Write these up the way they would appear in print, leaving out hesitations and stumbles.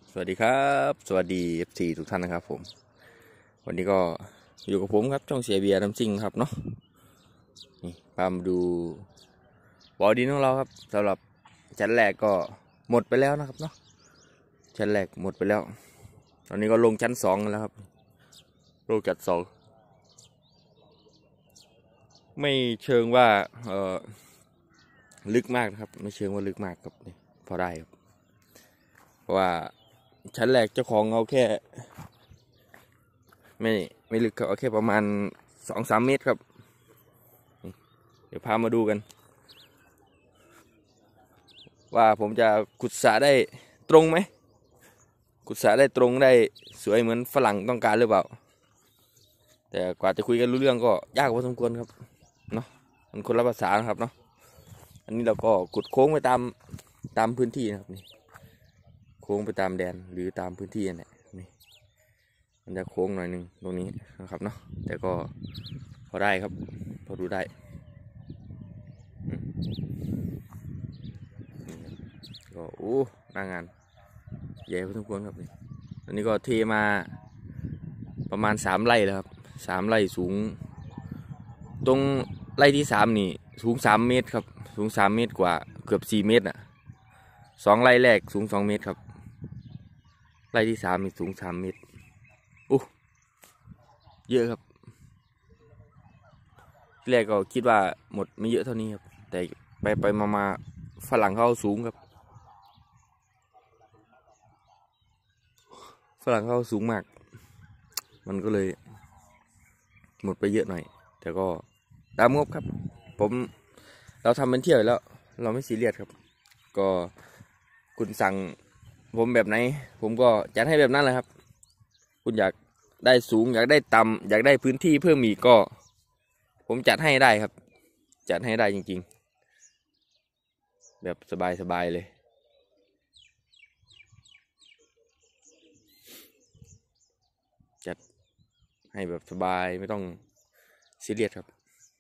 สวัสดีครับสวัสดี FC ทุกท่านนะครับผมวันนี้ก็อยู่กับผมครับช่องเสียเบียร์น้ำซิ่งครับเนาะนี่พามาดูบ่อดินของเราครับสำหรับชั้นแรกก็หมดไปแล้วนะครับเนาะชั้นแรกหมดไปแล้วตอนนี้ก็ลงชั้น2กันแล้วครับลงจัด2ไม่เชิงว่าลึกมากนะครับไม่เชิงว่าลึกมากครับนี่พอได้ครับเพราะว่าชั้นแรกเจ้าของเอาแค่ไม่ลึกครับเอาแค่ประมาณ 2-3 เมตรครับเดี๋ยวพามาดูกันว่าผมจะขุดสระได้ตรงไหมขุดสระได้ตรงได้สวยเหมือนฝรั่งต้องการหรือเปล่าแต่กว่าจะคุยกันรู้เรื่องก็ยากพอสมควรครับเนาะมันคนละภาษาครับเนาะอันนี้เราก็ขุดโค้งไปตามพื้นที่นะครับนี่โค้งไปตามแดนหรือตามพื้นที่นี่นี่มันจะโค้งหน่อยหนึ่งตรงนี้นะครับเนาะแต่ก็พอได้ครับพอดูได้ก็โอ้หน้างานใหญ่พอสมควรครับนี่อันนี้ก็เทมาประมาณ3 ไร่แล้วครับ3 ไร่สูงตรงไร่ที่3นี่สูง3 เมตรครับสูง3 เมตรกว่าเกือบ4 เมตรอ่ะ2 ไร่แรกสูง2 เมตรครับไร่ที่3นี่สูง3 เมตรโอ้เยอะครับที่แรกก็คิดว่าหมดไม่เยอะเท่านี้ครับแต่ไปมาฝรั่งเขาสูงครับฝรั่งเขาสูงมากมันก็เลยหมดไปเยอะหน่อยแต่ก็ตามงบครับเราทำเป็นเที่ยวแล้วเราไม่ซีเรียสครับก็คุณสั่งผมแบบไหนผมก็จัดให้แบบนั้นเลยครับคุณอยากได้สูงอยากได้ต่ำอยากได้พื้นที่เพิ่มอีกก็ผมจัดให้ได้ครับจัดให้ได้จริงๆแบบสบายเลยจัดให้แบบสบายไม่ต้องซีเรียสครับ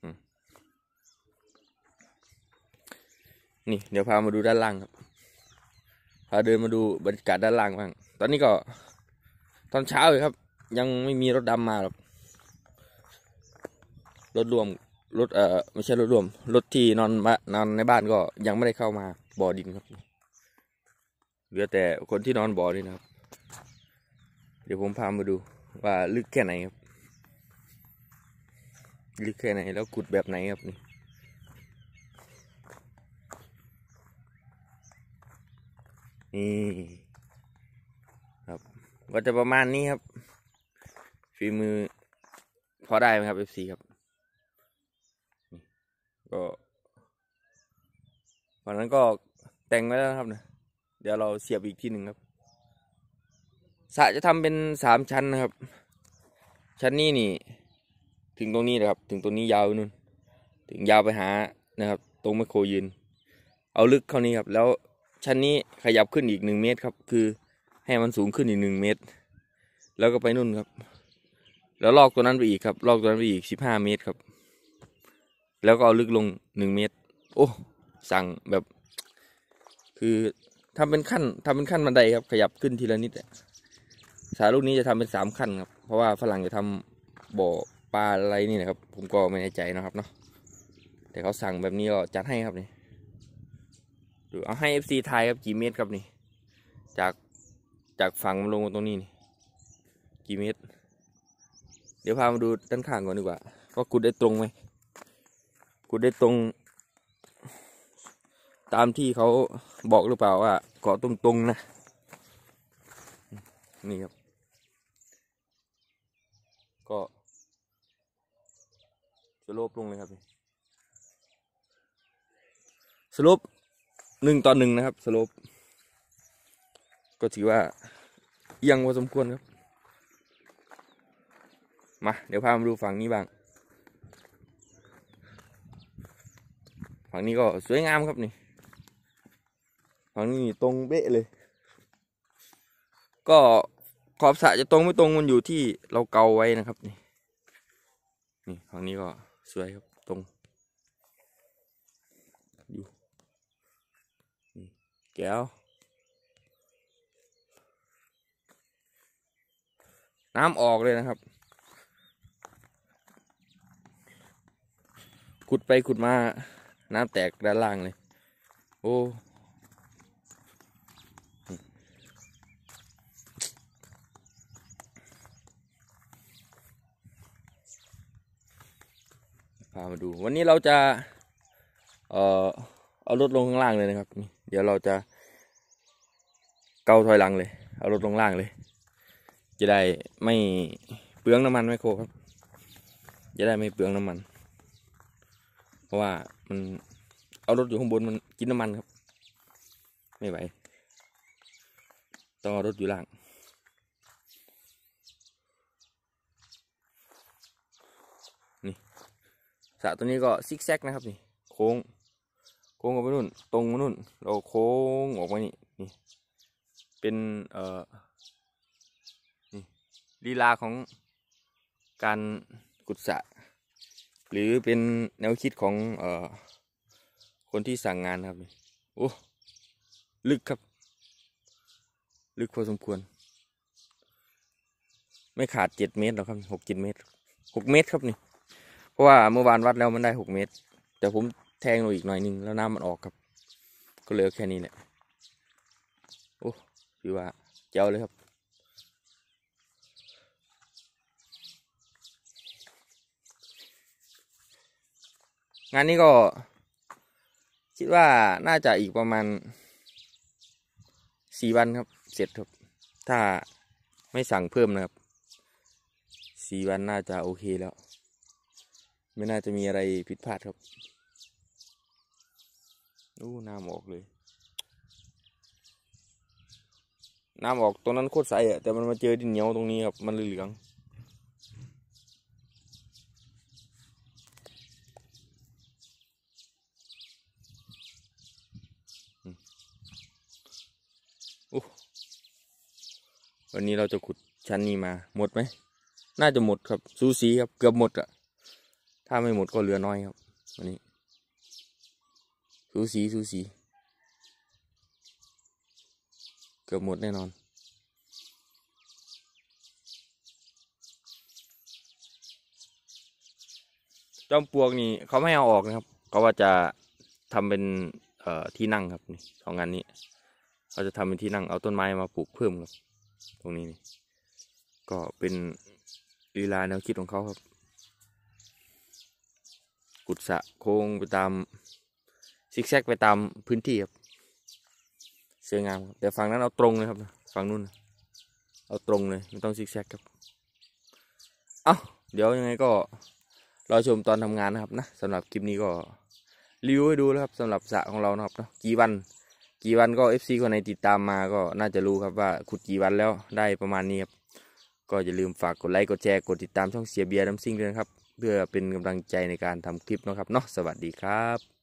นี่เดี๋ยวพามาดูด้านล่างครับพาเดินมาดูบรรยากาศด้านล่างบ้างตอนนี้ก็ตอนเช้าเลยครับยังไม่มีรถดำมาหรอกรถรวมรถไม่ใช่รถรวมรถที่นอนในบ้านก็ยังไม่ได้เข้ามาบ่อดินครับเหลือแต่คนที่นอนบ่อนี่นะครับเดี๋ยวผมพามาดูว่าลึกแค่ไหนครับลึกแค่ไหนแล้วขุดแบบไหนครับนี่ครับก็จะประมาณนี้ครับฝีมือพอได้ไหมครับ FC ครับก็ฝั่งนั้นก็แต่งไว้แล้วครับนะเดี๋ยวเราเสียบอีกที่หนึ่งครับสระจะทำเป็น3 ชั้นนะครับชั้นนี้นี่ถึงตรงนี้นะครับถึงตรงนี้ยาวนู่นถึงยาวไปหานะครับตรงแมคโครยืนเอาลึกเข้านี้ครับแล้วชั้นนี้ขยับขึ้นอีก1 เมตรครับคือให้มันสูงขึ้นอีก1 เมตรแล้วก็ไปนู่นครับแล้วลอกตัวนั้นไปอีกครับลอกตัวนั้นไปอีก15 เมตรครับแล้วก็เอาลึกลง1 เมตรโอ้สั่งแบบคือทำเป็นขั้นบันไดครับขยับขึ้นทีละนิดสาลูกนี้จะทำเป็น3 ขั้นครับเพราะว่าฝรั่งจะทำบ่อปลาอะไรนี่นะครับผมก็ไม่แน่ใจนะครับเนาะแต่เขาสั่งแบบนี้ก็จัดให้ครับนี่ดูเอาให้ FC ไทยครับกี่เมตรครับนี่จากฝั่งลงมาตรงนี้นี่กี่เมตรเดี๋ยวพามาดูด้านข้างก่อนดีกว่าว่าขุดได้ตรงไหมขุดได้ตรงตามที่เขาบอกหรือเปล่าว่าเกาะตรงๆนะนี่ครับก็สโลปลงเลยครับสโลป1 ต่อ 1นะครับสโลปก็ถือว่าเอียงพอสมควรครับมาเดี๋ยวพามาดูฝั่งนี้บ้างฝั่งนี้ก็สวยงามครับนี่ฝั่งนี้ตรงเบ๊ะเลยก็ขอบสระจะตรงไม่ตรงมันอยู่ที่เราเกาไว้นะครับนี่ฝั่งนี้ก็สวยครับตรงอยู่นี่แก้วน้ำออกเลยนะครับขุดไปขุดมาน้ำแตกด้านล่างเลยโอ้พามาดูวันนี้เราจะเอารถลงข้างล่างเลยนะครับเดี๋ยวเราจะเกาถอยหลังเลยเอารถลงล่างเลยจะได้ไม่เปลืองน้ำมันไมโครครับจะได้ไม่เปลืองน้ำมันเพราะว่ามันเอารถอยู่ข้างบนมันกินน้ำมันครับไม่ไหวต้องเอารถอยู่ล่างนี่สระตัวนี้ก็ซิกแซกนะครับนี่โค้งออกไปนู่นตรงมานู่นเราโค้งออกมานี่เป็นนี่ลีลาของการขุดสระหรือเป็นแนวคิดของคนที่สั่งงานครับนี่โอ้ลึกครับลึกพอสมควรไม่ขาด7 เมตรหรอกครับ6-7 เมตร6 เมตรครับนี่เพราะว่าเมื่อวานวัดแล้วมันได้6 เมตรแต่ผมแทงลงอีกหน่อยนึงแล้วน้ำมันออกครับก็เหลือแค่นี้แหละโอ้ถือว่าเจ๋วเลยครับงานนี้ก็คิดว่าน่าจะอีกประมาณ4 วันครับเสร็จครับถ้าไม่สั่งเพิ่มนะครับ4 วันน่าจะโอเคแล้วไม่น่าจะมีอะไรผิดพลาดครับน้ำออกเลยน้ำออกตรงนั้นโคตรใสอ่ะแต่มันมาเจอดินเหนียวตรงนี้ครับมันเหลืองวันนี้เราจะขุดชั้นนี้มาหมดไหมน่าจะหมดครับสูสีครับเกือบหมดอ่ะถ้าไม่หมดก็เหลือน้อยครับวันนี้สูสีเกือบหมดแน่นอนจอมปลวกนี่เขาไม่เอาออกนะครับเขาว่าจะทำเป็นที่นั่งครับนี่ของงานนี้เขาจะทำเป็นที่นั่งเอาต้นไม้มาปลูกเพิ่มครับตรงนี้นี่ก็เป็นลีลาแนวคิดของเขาครับกุดสะโค้งไปตามซิกแซกไปตามพื้นที่ครับสวยงามครับแต่ฝั่งนั้นเอาตรงเลยครับฝั่งนู้นเอาตรงเลยไม่ต้องซิกแซกครับเดี๋ยวยังไงก็รอชมตอนทำงานนะครับนะสำหรับคลิปนี้ก็รีวิวให้ดูแล้วครับสำหรับสระของเรานะครับเนาะกี่วันก็ FC คนไหนติดตามมาก็น่าจะรู้ครับว่าขุดกี่วันแล้วได้ประมาณนี้ครับก็อย่าลืมฝากกดไลค์กดแชร์กดติดตามช่องเสียเบียร์ดัมซิ่งด้วยนะครับเพื่อเป็นกำลังใจในการทำคลิปนะครับเนาะสวัสดีครับ